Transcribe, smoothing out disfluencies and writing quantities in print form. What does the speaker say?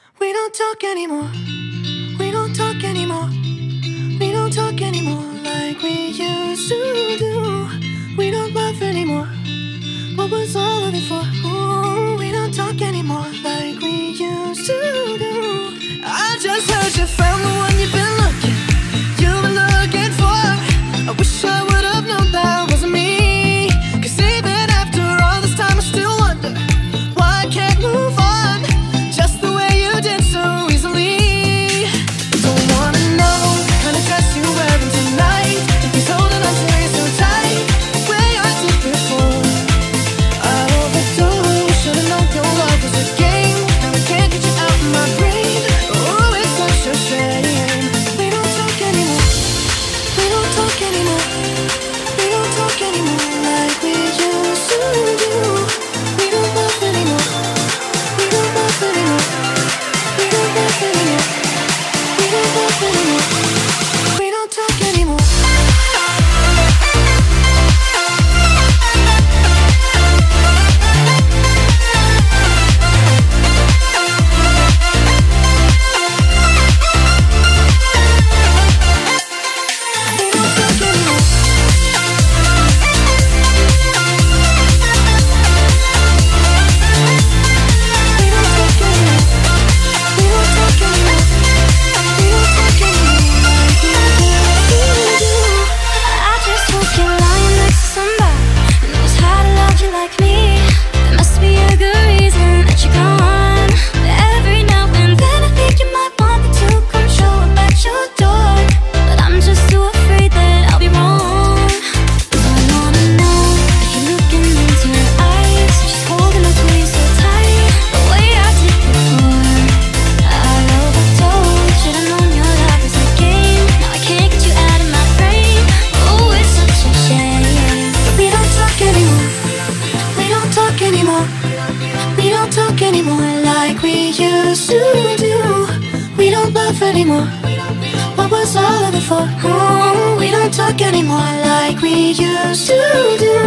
We don't talk anymore. We don't talk anymore. We don't talk anymore like we used to do. We don't laugh anymore. What was all of it for? Ooh, we don't talk anymore like we used to do. I just heard you found the one you've been looking for. I wish I would have known that wasn't me. 'Cause even after all this time I still wonder why I can't move on just the way you did so easily. Don't wanna know the kind of dress you're wearing tonight, if he's holding on to you so tight the way I did before. I overdosed, should've known your love was a game. Now I can't get you out of my brain. Oh, it's such a shame. We don't talk anymore. We don't talk anymore. We don't talk anymore like we used to do. We don't laugh anymore. We don't laugh anymore. We don't laugh anymore. We don't laugh anymore. We don't talk anymore. We don't talk anymore like we used to do. We don't laugh anymore. What was all of it for? Oh, we don't talk anymore like we used to do.